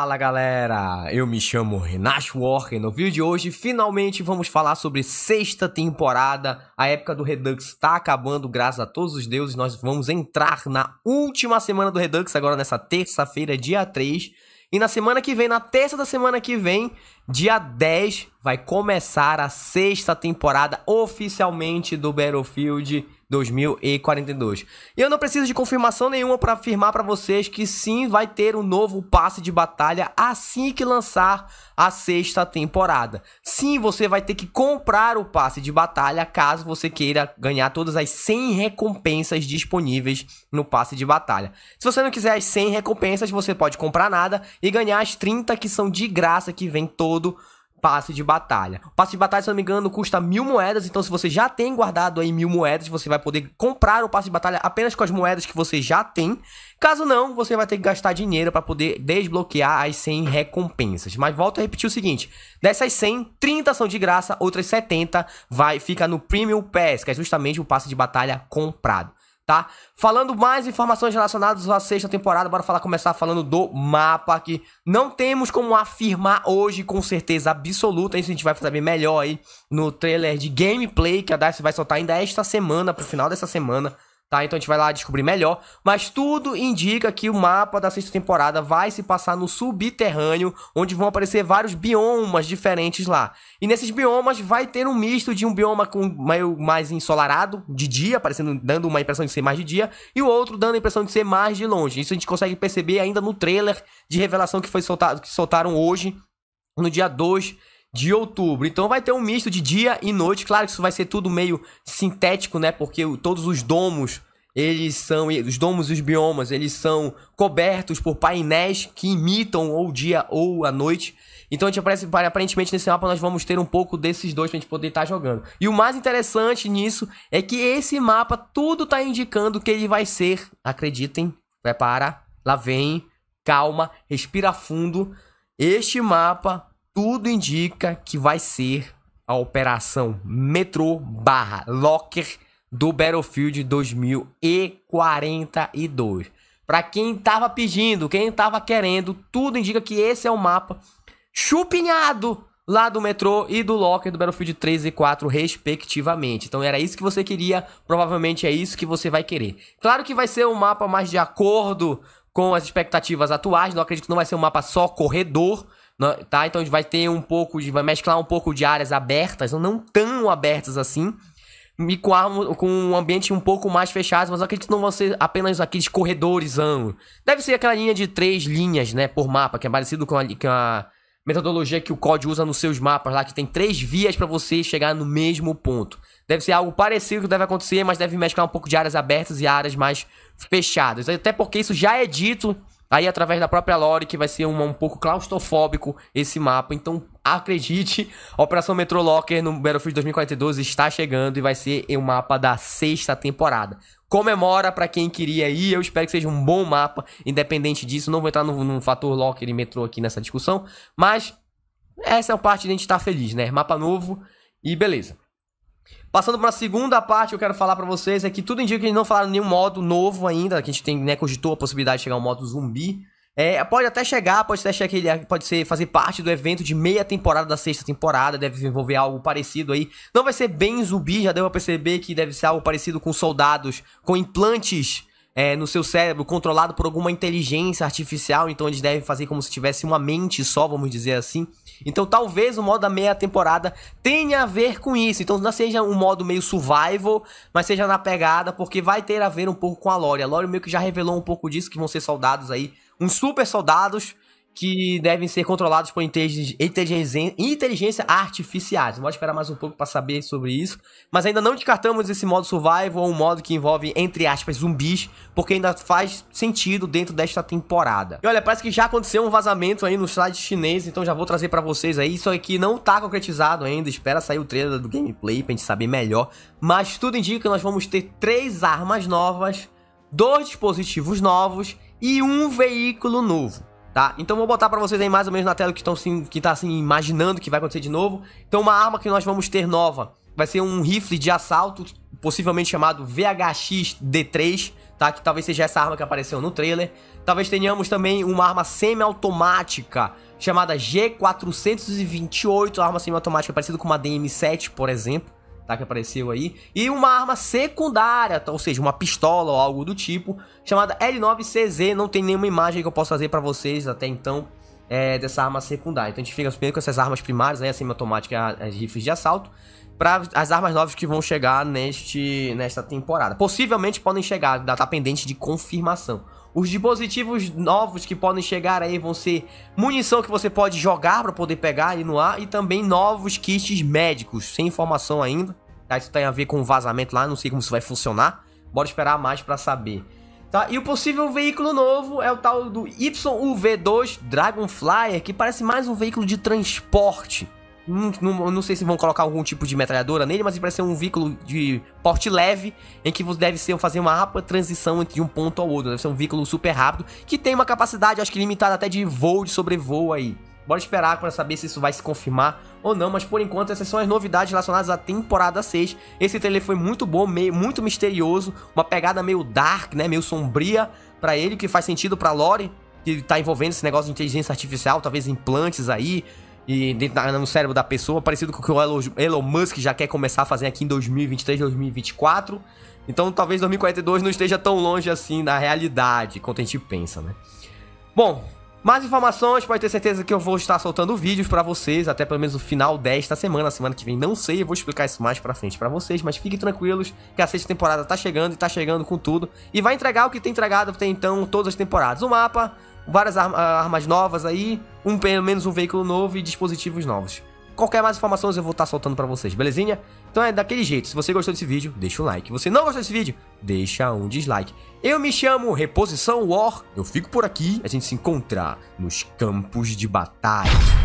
Fala galera, eu me chamo Renato Walker e no vídeo de hoje finalmente vamos falar sobre sexta temporada. A época do Redux está acabando, graças a todos os deuses. Nós vamos entrar na última semana do Redux, agora nessa terça-feira, dia 3. E na semana que vem, na terça da semana que vem, dia 10, vai começar a sexta temporada oficialmente do Battlefield 2042. E eu não preciso de confirmação nenhuma para afirmar para vocês que sim, vai ter um novo passe de batalha assim que lançar a sexta temporada. Sim, você vai ter que comprar o passe de batalha caso você queira ganhar todas as 100 recompensas disponíveis no passe de batalha. Se você não quiser as 100 recompensas, você pode comprar nada e ganhar as 30 que são de graça, que vem todo passe de batalha. O passe de batalha, se não me engano, custa 1000 moedas, então se você já tem guardado aí 1000 moedas, você vai poder comprar o passe de batalha apenas com as moedas que você já tem. Caso não, você vai ter que gastar dinheiro para poder desbloquear as 100 recompensas. Mas volto a repetir o seguinte, dessas 100, 30 são de graça, outras 70 fica no Premium Pass, que é justamente o passe de batalha comprado. Tá? Falando mais informações relacionadas à sexta temporada, bora começar falando do mapa, que não temos como afirmar hoje com certeza absoluta. Isso a gente vai saber melhor aí no trailer de gameplay que a DICE vai soltar ainda esta semana, pro final dessa semana. Tá, então a gente vai lá descobrir melhor, mas tudo indica que o mapa da sexta temporada vai se passar no subterrâneo, onde vão aparecer vários biomas diferentes lá. E nesses biomas vai ter um misto de um bioma com mais ensolarado, de dia, dando uma impressão de ser mais de dia, e o outro dando a impressão de ser mais de longe. Isso a gente consegue perceber ainda no trailer de revelação que soltaram hoje, no dia 2 de outubro. Então vai ter um misto de dia e noite. Claro que isso vai ser tudo meio sintético, né? Porque todos os domos, os domos e os biomas, eles são cobertos por painéis que imitam ou o dia ou a noite. Então a gente aparentemente nesse mapa nós vamos ter um pouco desses dois pra gente poder estar jogando. E o mais interessante nisso é que esse mapa, tudo tá indicando que ele vai ser, acreditem, prepara, lá vem, calma, respira fundo. Este mapa, tudo indica que vai ser a operação Metrô/Locker do Battlefield 2042. Para quem tava pedindo, quem tava querendo, tudo indica que esse é o mapa chupinhado lá do Metrô e do Locker do Battlefield 3 e 4 respectivamente. Então era isso que você queria, provavelmente é isso que você vai querer. Claro que vai ser um mapa mais de acordo com as expectativas atuais, não acredito que não vai ser um mapa só corredor, tá? Então a gente vai ter vai mesclar um pouco de áreas abertas, não tão abertas assim, e com um ambiente um pouco mais fechado, mas eu acredito que não vão ser apenas aqueles corredores. Deve ser aquela linha de 3 linhas, né, por mapa, que é parecido com a metodologia que o COD usa nos seus mapas lá, que tem 3 vias para você chegar no mesmo ponto. Deve ser algo parecido que deve acontecer, mas deve mesclar um pouco de áreas abertas e áreas mais fechadas. Até porque isso já é dito aí através da própria lore, que vai ser um pouco claustrofóbico esse mapa. Então acredite, a Operação Metrô Locker no Battlefield 2042 está chegando e vai ser o mapa da sexta temporada. Comemora pra quem queria ir, eu espero que seja um bom mapa, independente disso. Não vou entrar no fator Locker e Metrô aqui nessa discussão, mas essa é a parte de a gente estar feliz, né? Mapa novo e beleza. Passando para a segunda parte, eu quero falar para vocês é que tudo indica que eles não falaram nenhum modo novo ainda, que a gente tem, né, cogitou a possibilidade de chegar ao modo zumbi. Pode até chegar, pode ser fazer parte do evento de meia temporada da sexta temporada, deve envolver algo parecido aí. Não vai ser bem zumbi, já deu pra perceber que deve ser algo parecido com soldados com implantes no seu cérebro, controlado por alguma inteligência artificial, então eles devem fazer como se tivesse uma mente só, vamos dizer assim. Então talvez o modo da meia temporada tenha a ver com isso, então não seja um modo meio survival, mas seja na pegada, porque vai ter a ver um pouco com a lore. A lore meio que já revelou um pouco disso, que vão ser soldados aí, uns super soldados que devem ser controlados por inteligência artificiais. Vamos esperar mais um pouco para saber sobre isso. Mas ainda não descartamos esse modo survival, ou um modo que envolve, entre aspas, zumbis, porque ainda faz sentido dentro desta temporada. E olha, parece que já aconteceu um vazamento aí no site chinês, então já vou trazer para vocês aí. Isso aqui não tá concretizado ainda, espera sair o trailer do gameplay pra gente saber melhor. Mas tudo indica que nós vamos ter 3 armas novas, 2 dispositivos novos e um veículo novo. Tá? Então vou botar pra vocês aí mais ou menos na tela que tá assim imaginando que vai acontecer de novo. Então uma arma que nós vamos ter nova vai ser um rifle de assalto possivelmente chamado VHX-D3, tá? Que talvez seja essa arma que apareceu no trailer. Talvez tenhamos também uma arma semi-automática chamada G428, arma semi-automática parecida com uma DM7, por exemplo, tá? Que apareceu aí. E uma arma secundária, ou seja, uma pistola ou algo do tipo, chamada L9CZ. Não tem nenhuma imagem que eu possa fazer pra vocês até então dessa arma secundária. Então a gente fica primeiro com essas armas primárias, né? A semi-automática e as rifles de assalto, para as armas novas que vão chegar nesta temporada. Possivelmente podem chegar, tá pendente de confirmação. Os dispositivos novos que podem chegar aí vão ser munição que você pode jogar para poder pegar aí no ar, e também novos kits médicos, sem informação ainda, tá? Isso tem a ver com o vazamento lá, não sei como isso vai funcionar, bora esperar mais para saber. Tá? E o possível veículo novo é o tal do YUV2 Dragonflyer, que parece mais um veículo de transporte. Não sei se vão colocar algum tipo de metralhadora nele, mas parece ser um veículo de porte leve, em que deve fazer uma rápida transição entre um ponto ao outro. Deve ser um veículo super rápido, que tem uma capacidade, acho que limitada até de voo, de sobrevoo aí. Bora esperar para saber se isso vai se confirmar ou não, mas por enquanto essas são as novidades relacionadas à temporada 6. Esse trailer foi muito bom, muito misterioso, uma pegada meio dark, né, meio sombria para ele, que faz sentido pra lore, que tá envolvendo esse negócio de inteligência artificial, talvez implantes aí, e no cérebro da pessoa, parecido com o que o Elon Musk já quer começar a fazer aqui em 2023, 2024. Então talvez 2042 não esteja tão longe assim da realidade, quanto a gente pensa, né? Bom, mais informações, pode ter certeza que eu vou estar soltando vídeos pra vocês, até pelo menos no final desta semana. Semana que vem não sei, eu vou explicar isso mais pra frente pra vocês, mas fiquem tranquilos que a sexta temporada tá chegando, e tá chegando com tudo, e vai entregar o que tem entregado até então todas as temporadas. O mapa, várias armas novas aí, pelo menos um veículo novo e dispositivos novos. Qualquer mais informações eu vou estar soltando pra vocês, belezinha? Então é daquele jeito, se você gostou desse vídeo, deixa um like. Se você não gostou desse vídeo, deixa um dislike. Eu me chamo Reposição War, eu fico por aqui, a gente se encontra nos campos de batalha.